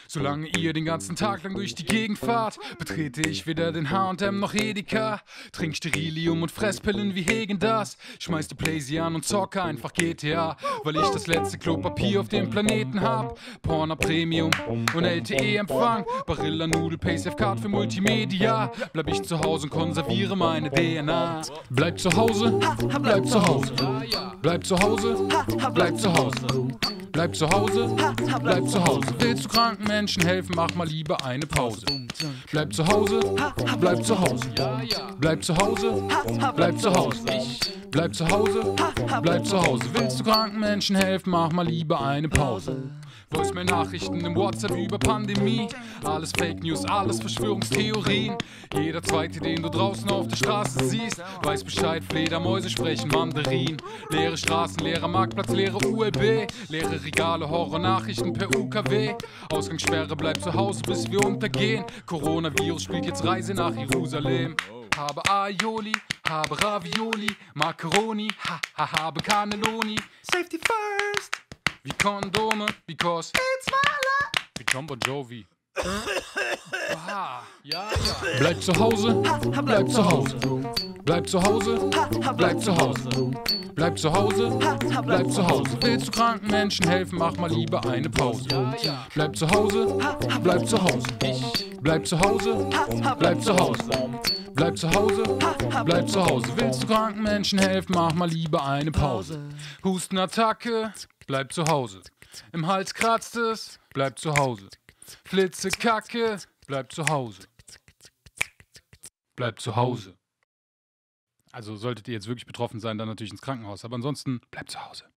Solange ihr den ganzen Tag lang durch die Gegend fahrt, betrete ich weder den H&M noch Edeka. Trink Sterilium und Fresspillen wie Häagen-Dazs. Schmeiß die Playsee an und zocke einfach GTA, weil ich das letzte Klopapier auf dem Planeten hab. Porno Premium und LTE-Empfang, Barilla Nudelpaste F-Card für Multimedia. Bleib ich zu Hause und konserviere meine DNA. Bleib zu Hause, bleib zu Hause. Bleib zu Hause, bleib zu Hause. Bleib zu Hause, bleib zu Hause. Willst du kranken Menschen helfen, mach mal lieber eine Pause. Bleib zu Hause, bleib zu Hause. Bleib zu Hause, bleib zu Hause. Bleib zu Hause, bleib zu Hause. Willst du kranken Menschen helfen, mach mal lieber eine Pause. Voicemail-Nachrichten im WhatsApp über Pandemie. Alles Fake News, alles Verschwörungstheorien. Jeder Zweite, den du draußen auf der Straße siehst, weiß Bescheid, Fledermäuse sprechen Mandarin. Leere Straßen, leerer Marktplatz, leere ULB. Leere Regale, Horror-Nachrichten per UKW. Ausgangssperre, bleib zu Hause, bis wir untergehen. Coronavirus spielt jetzt Reise nach Jerusalem. Habe Aioli, habe Ravioli, Macaroni, habe Cannelloni. Safety first! Wie Kondome, because it's my life. Wie John Bon Jovi. Aha, ja. Bleib zu Hause, bleib zu Hause. Bleib zu Hause, bleib zu Hause. Bleib zu Hause, bleib zu Hause. Willst du kranken Menschen helfen, mach mal lieber eine Pause. Bleib zu Hause, bleib zu Hause. Bleib zu Hause, bleib zu Hause. Bleib zu Hause, bleib zu Hause. Willst du kranken Menschen helfen, mach mal lieber eine Pause. Hustenattacke, bleib zu Hause. Im Hals kratzt es, bleib zu Hause. Flitzekacke, bleib zu Hause. Bleib zu Hause. Also solltet ihr jetzt wirklich betroffen sein, dann natürlich ins Krankenhaus. Aber ansonsten, bleib zu Hause.